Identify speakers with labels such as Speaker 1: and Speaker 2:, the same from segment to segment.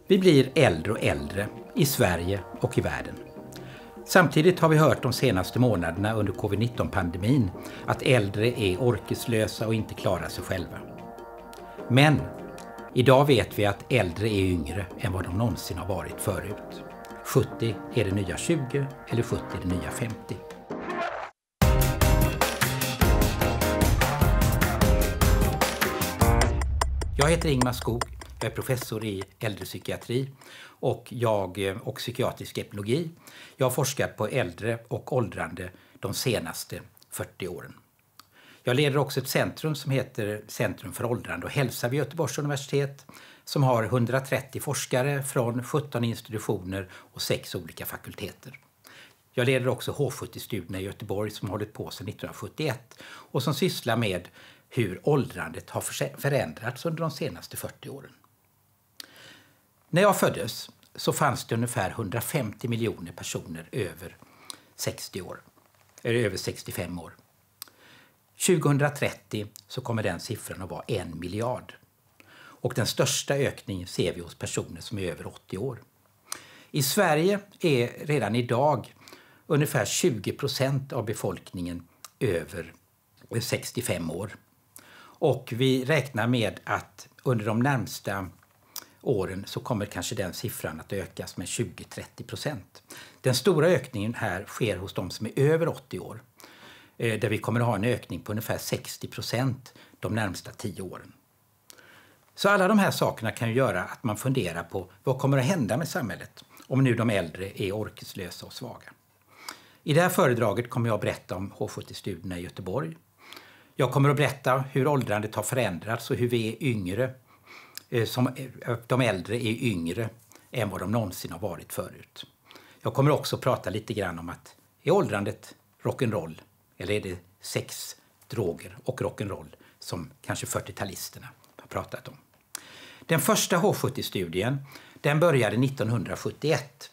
Speaker 1: Vi blir äldre och äldre i Sverige och i världen. Samtidigt har vi hört de senaste månaderna under covid-19-pandemin att äldre är orkeslösa och inte klarar sig själva. Men idag vet vi att äldre är yngre än vad de någonsin har varit förut. 70 är det nya 20 eller 70 är det nya 50. Jag heter Ingmar Skog, jag är professor i äldrepsykiatri och psykiatrisk epidemiologi. Jag har forskat på äldre och åldrande de senaste 40 åren. Jag leder också ett centrum som heter Centrum för åldrande och hälsa vid Göteborgs universitet som har 130 forskare från 17 institutioner och 6 olika fakulteter. Jag leder också H70-studierna i Göteborg som har hållit på sedan 1971 och som sysslar med hur åldrandet har förändrats under de senaste 40 åren. När jag föddes så fanns det ungefär 150 miljoner personer över 60 år, eller över 65 år. 2030 så kommer den siffran att vara 1 miljard. Och den största ökningen ser vi hos personer som är över 80 år. I Sverige är redan idag ungefär 20% av befolkningen över 65 år. Och vi räknar med att under de närmsta åren så kommer kanske den siffran att ökas med 20-30%. Den stora ökningen här sker hos de som är över 80 år. Där vi kommer att ha en ökning på ungefär 60% de närmsta 10 åren. Så alla de här sakerna kan ju göra att man funderar på vad kommer att hända med samhället om nu de äldre är orkeslösa och svaga. I det här föredraget kommer jag att berätta om H70-studierna i Göteborg. Jag kommer att berätta hur åldrandet har förändrats och hur vi är yngre, de äldre är yngre än vad de någonsin har varit förut. Jag kommer också att prata lite grann om att är åldrandet rock'n'roll eller är det sex, droger och rock'n'roll som kanske 40-talisterna har pratat om. Den första H70-studien den började 1971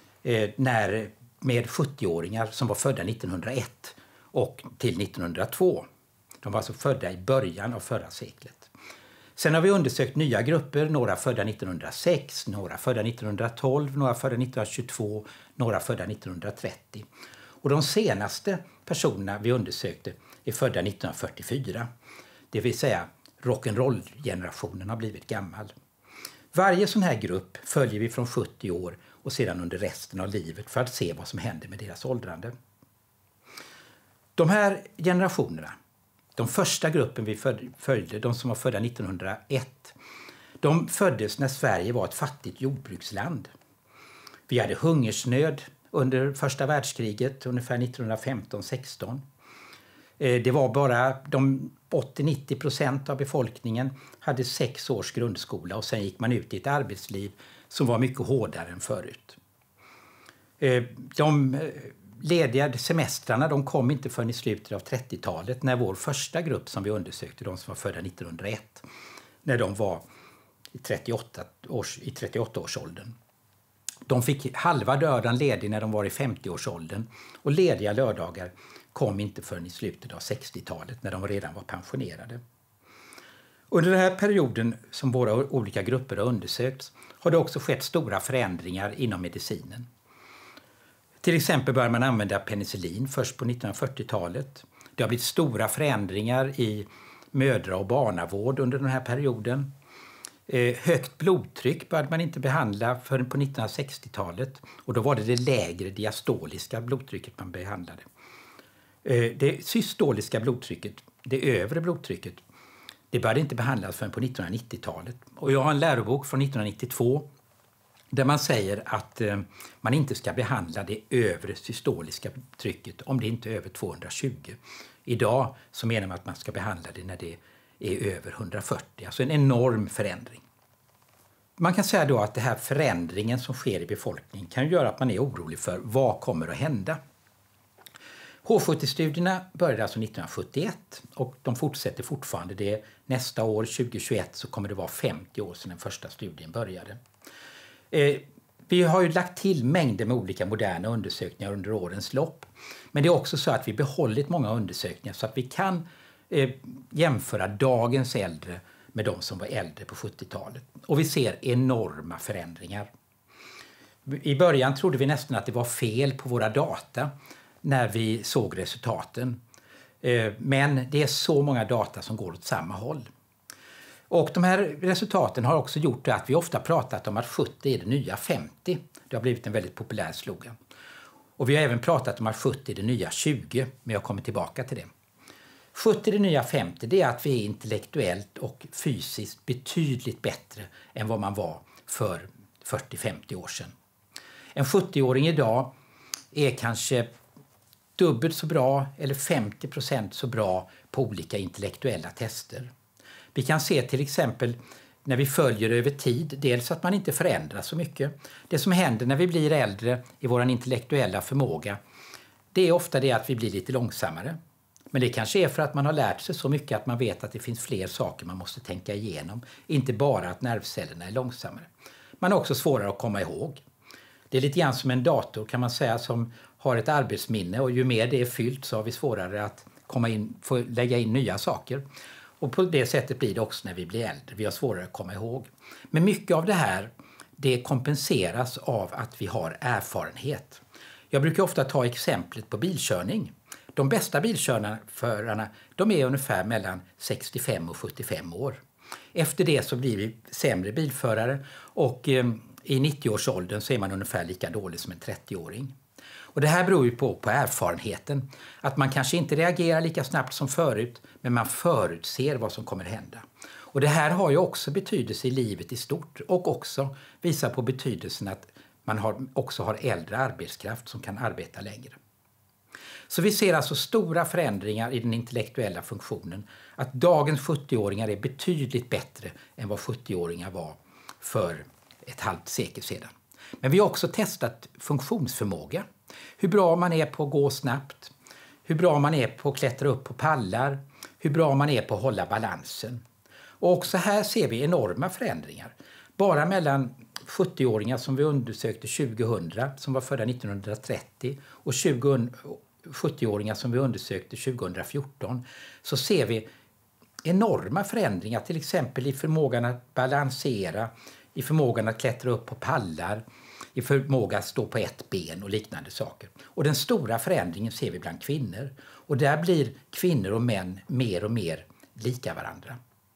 Speaker 1: med 70-åringar som var födda 1901 och till 1902. De var alltså födda i början av förra seklet. Sen har vi undersökt nya grupper, några födda 1906, några födda 1912, några födda 1922, några födda 1930. Och de senaste personerna vi undersökte är födda 1944. Det vill säga rock'n'roll-generationen har blivit gammal. Varje sån här grupp följer vi från 70 år och sedan under resten av livet för att se vad som händer med deras åldrande. De här generationerna, de första gruppen vi följde, de som var födda 1901, de föddes när Sverige var ett fattigt jordbruksland. Vi hade hungersnöd under första världskriget, ungefär 1915-16. Det var bara 80-90% av befolkningen hade 6 års grundskola och sen gick man ut i ett arbetsliv som var mycket hårdare än förut. De lediga semestrarna de kom inte förrän i slutet av 30-talet när vår första grupp som vi undersökte, de som var födda 1901, när de var i 38-årsåldern. De fick halva lördagen ledig när de var i 50-årsåldern och lediga lördagar kom inte förrän i slutet av 60-talet när de redan var pensionerade. Under den här perioden som våra olika grupper har undersökts har det också skett stora förändringar inom medicinen. Till exempel började man använda penicillin först på 1940-talet. Det har blivit stora förändringar i mödra- och barnavård under den här perioden. Högt blodtryck började man inte behandla förrän på 1960-talet. Och då var det lägre diastoliska blodtrycket man behandlade. Det systoliska blodtrycket, det övre blodtrycket, det började inte behandlas förrän på 1990-talet. Och jag har en lärobok från 1992 där man säger att man inte ska behandla det övre systoliska trycket om det inte är över 220. Idag så menar man att man ska behandla det när det är över 140. Alltså en enorm förändring. Man kan säga då att den här förändringen som sker i befolkningen kan göra att man är orolig för vad kommer att hända. H70-studierna började alltså 1971 och de fortsätter fortfarande. Det nästa år, 2021, så kommer det vara 50 år sedan den första studien började. Vi har ju lagt till mängder med olika moderna undersökningar under årens lopp. Men det är också så att vi behållit många undersökningar så att vi kan jämföra dagens äldre med de som var äldre på 70-talet. Och vi ser enorma förändringar. I början trodde vi nästan att det var fel på våra data när vi såg resultaten. Men det är så många data som går åt samma håll. Och de här resultaten har också gjort att vi ofta pratat om att 70 är det nya 50. Det har blivit en väldigt populär slogan. Och vi har även pratat om att 70 är det nya 20, men jag kommer tillbaka till det. 70 är det nya 50, det är att vi är intellektuellt och fysiskt betydligt bättre än vad man var för 40-50 år sedan. En 70-åring idag är kanske dubbelt så bra eller 50% så bra på olika intellektuella tester. Vi kan se till exempel när vi följer över tid, dels att man inte förändras så mycket. Det som händer när vi blir äldre i vår intellektuella förmåga, det är ofta det att vi blir lite långsammare. Men det kanske är för att man har lärt sig så mycket att man vet att det finns fler saker man måste tänka igenom. Inte bara att nervcellerna är långsammare. Man har också svårare att komma ihåg. Det är lite grann som en dator kan man säga som har ett arbetsminne, och ju mer det är fyllt så har vi svårare att få lägga in nya saker. Och på det sättet blir det också när vi blir äldre. Vi har svårare att komma ihåg. Men mycket av det här, det kompenseras av att vi har erfarenhet. Jag brukar ofta ta exemplet på bilkörning. De bästa bilförarna, de är ungefär mellan 65 och 75 år. Efter det så blir vi sämre bilförare, och i 90-årsåldern så är man ungefär lika dålig som en 30-åring. Och det här beror ju på erfarenheten. Att man kanske inte reagerar lika snabbt som förut, men man förutser vad som kommer hända. Och det här har ju också betydelse i livet i stort, och också visar på betydelsen att man också har äldre arbetskraft som kan arbeta längre. Så vi ser alltså stora förändringar i den intellektuella funktionen. Att dagens 70-åringar är betydligt bättre än vad 70-åringar var för ett halvt sekel sedan. Men vi har också testat funktionsförmåga. Hur bra man är på att gå snabbt, hur bra man är på att klättra upp på pallar, hur bra man är på att hålla balansen. Och också här ser vi enorma förändringar. Bara mellan 70-åringar som vi undersökte 2000, som var födda 1930, och 70-åringar som vi undersökte 2014, så ser vi enorma förändringar, till exempel i förmågan att balansera, i förmågan att klättra upp på pallar, i förmåga att stå på ett ben och liknande saker. Och den stora förändringen ser vi bland kvinnor. Och där blir kvinnor och män mer och mer lika varandra.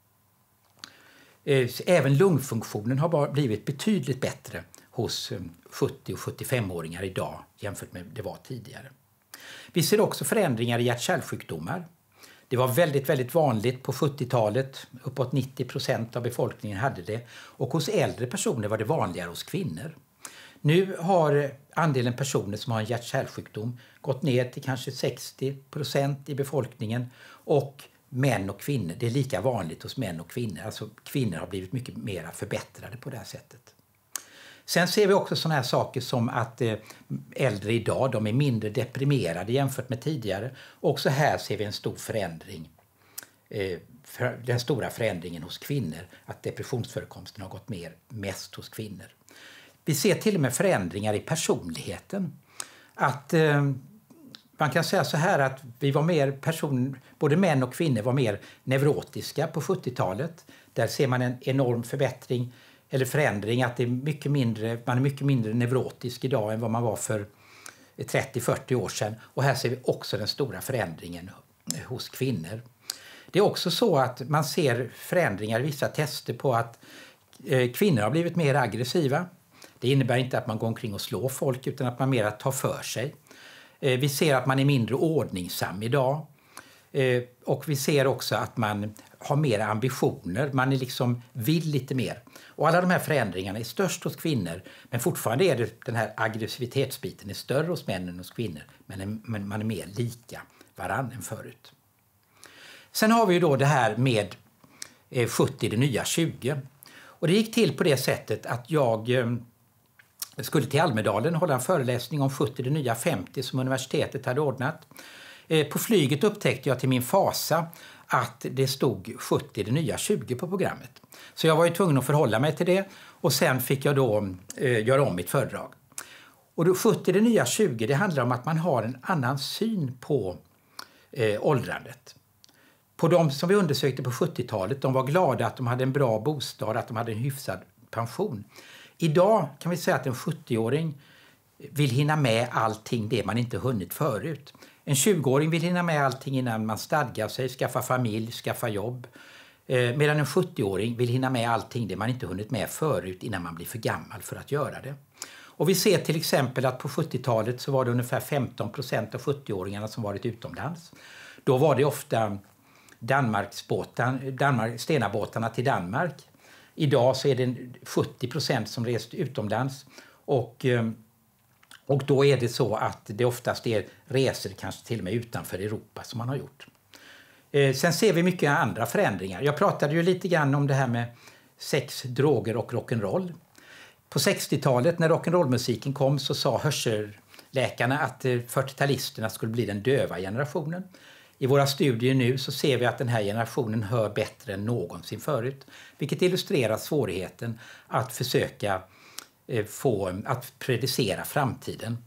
Speaker 1: Även lungfunktionen har blivit betydligt bättre hos 70- och 75-åringar idag jämfört med det var tidigare. Vi ser också förändringar i hjärt-kärlsjukdomar. Det var väldigt, väldigt vanligt på 70-talet. Uppåt 90% av befolkningen hade det. Och hos äldre personer var det vanligare hos kvinnor. Nu har andelen personer som har en hjärt-kärlsjukdom gått ner till kanske 60% i befolkningen. Och män och kvinnor, det är lika vanligt hos män och kvinnor. Alltså kvinnor har blivit mycket mer förbättrade på det här sättet. Sen ser vi också såna här saker som att äldre idag, de är mindre deprimerade jämfört med tidigare. Också här ser vi en stor förändring. Den stora förändringen hos kvinnor, att depressionsförekomsten har gått ner mest hos kvinnor. Vi ser till och med förändringar i personligheten. Att man kan säga så här att vi var mer både män och kvinnor var mer neurotiska på 70-talet. Där ser man en enorm förbättring eller förändring, att det är man är mycket mindre neurotisk idag än vad man var för 30-40 år sedan. Och här ser vi också den stora förändringen hos kvinnor. Det är också så att man ser förändringar i vissa tester på att kvinnor har blivit mer aggressiva. Det innebär inte att man går omkring och slår folk, utan att man mer tar för sig. Vi ser att man är mindre ordningsam idag. Och vi ser också att man har mer ambitioner. Man är vill lite mer. Och alla de här förändringarna är störst hos kvinnor. Men fortfarande är det den här aggressivitetsbiten är större hos män än hos kvinnor. Men man är mer lika varann än förut. Sen har vi ju då det här med 70 det nya 20. Och det gick till på det sättet att jag skulle till Almedalen hålla en föreläsning om 70 det nya 50 som universitetet hade ordnat. På flyget upptäckte jag till min fasa att det stod 70 det nya 20 på programmet. Så jag var ju tvungen att förhålla mig till det, och sen fick jag då göra om mitt föredrag. Och då 70 det nya 20, det handlar om att man har en annan syn på åldrandet. På de som vi undersökte på 70-talet, de var glada att de hade en bra bostad, att de hade en hyfsad pension. Idag kan vi säga att en 70-åring vill hinna med allting det man inte hunnit förut. En 20-åring vill hinna med allting innan man stadgar sig, skaffa familj, skaffa jobb. Medan en 70-åring vill hinna med allting det man inte hunnit med förut innan man blir för gammal för att göra det. Och vi ser till exempel att på 70-talet så var det ungefär 15% av 70-åringarna som varit utomlands. Då var det ofta Stenabåtarna till Danmark. Idag så är det 70% som rest utomlands. Och då är det så att det oftast är resor kanske till och med utanför Europa som man har gjort. Sen ser vi mycket andra förändringar. Jag pratade ju lite grann om det här med sex, droger och rock'n'roll. På 60-talet när rock'n'roll-musiken kom så sa hörselläkarna att 40-talisterna skulle bli den döva generationen. I våra studier nu så ser vi att den här generationen hör bättre än någonsin förut. Vilket illustrerar svårigheten att försöka att predicera framtiden.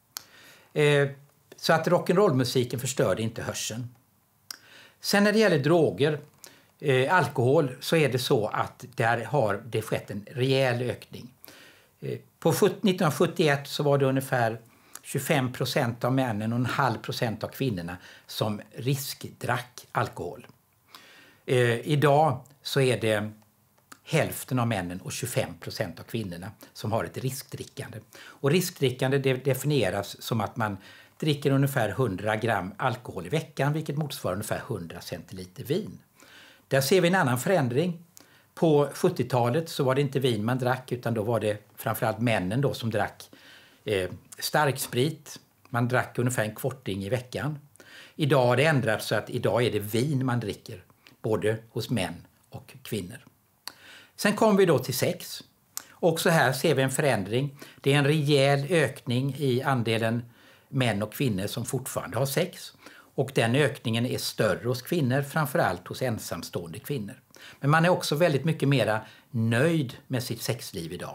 Speaker 1: Så att rock'n'roll-musiken förstörde inte hörseln. Sen när det gäller droger, alkohol, så är det så att där har det skett en rejäl ökning. På 1971 så var det ungefär 25% av männen och 0,5% av kvinnorna som riskdrack alkohol. Idag så är det hälften av männen och 25% av kvinnorna som har ett riskdrickande. Och riskdrickande definieras som att man dricker ungefär 100 gram alkohol i veckan, vilket motsvarar ungefär 100 centiliter vin. Där ser vi en annan förändring. På 70-talet så var det inte vin man drack, utan då var det framförallt männen då som drack starksprit. Man drack ungefär en kvarting i veckan. Idag har det ändrats så att idag är det vin man dricker, både hos män och kvinnor. Sen kommer vi då till sex. Också här ser vi en förändring. Det är en rejäl ökning i andelen män och kvinnor som fortfarande har sex. Och den ökningen är större hos kvinnor, framförallt hos ensamstående kvinnor. Men man är också väldigt mycket mer nöjd med sitt sexliv idag.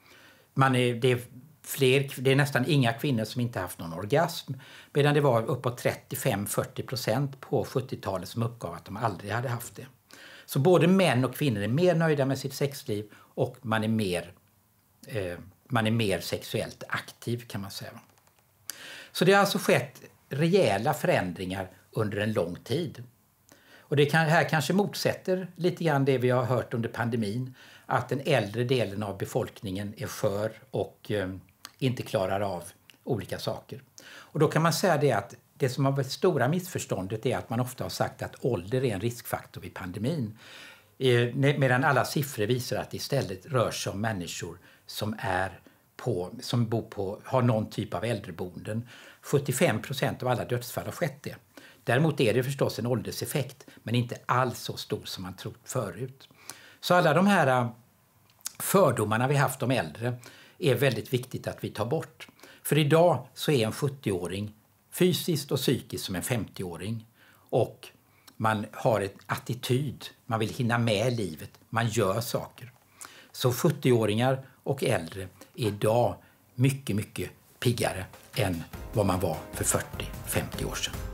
Speaker 1: Det är nästan inga kvinnor som inte haft någon orgasm, medan det var uppåt 35-40% på 70-talet som uppgav att de aldrig hade haft det. Så både män och kvinnor är mer nöjda med sitt sexliv och man är mer sexuellt aktiv, kan man säga. Så det har alltså skett rejäla förändringar under en lång tid. Och det här kanske motsätter lite grann det vi har hört under pandemin, att den äldre delen av befolkningen är skör och inte klarar av olika saker. Och då kan man säga det att det som har varit stora missförståndet är att man ofta har sagt att ålder är en riskfaktor vid pandemin. Medan alla siffror visar att det istället rör sig om människor som har någon typ av äldreboenden. 75% av alla dödsfall har skett det. Däremot är det förstås en ålderseffekt, men inte alls så stor som man trott förut. Så alla de här fördomarna vi haft om äldre är väldigt viktigt att vi tar bort. För idag så är en 70-åring fysiskt och psykiskt som en 50-åring. Och man har en attityd, man vill hinna med livet, man gör saker. Så 70-åringar och äldre är idag mycket, mycket piggare än vad man var för 40-50 år sedan.